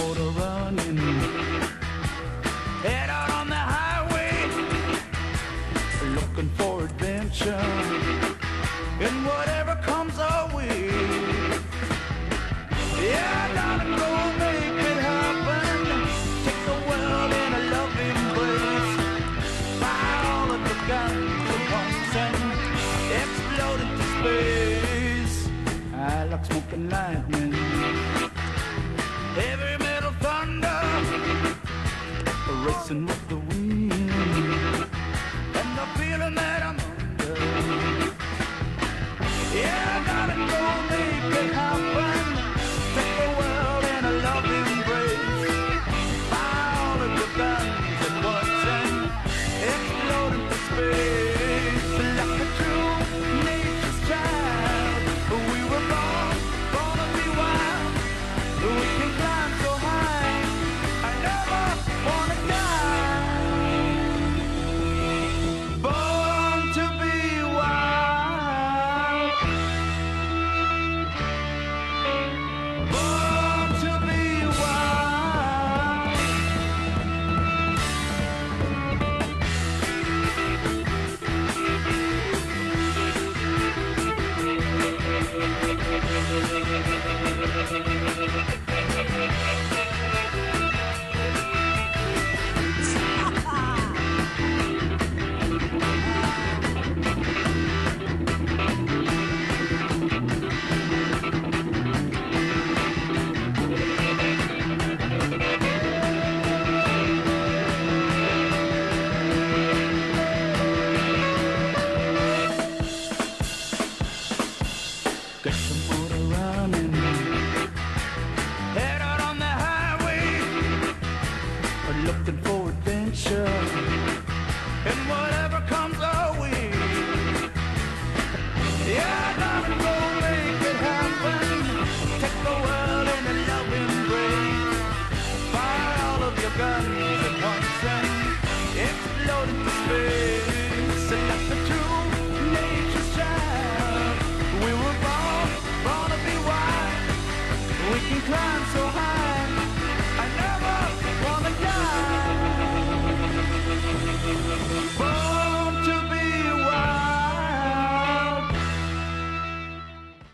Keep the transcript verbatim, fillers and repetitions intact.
motor running. Head out on the highway, looking for adventure, and whatever comes our way. Yeah, darling, go make it happen. Take the world in a loving embrace. Fire all of the guns at once and explode into space. I like smoking lightning, heavy metal thunder, racing with the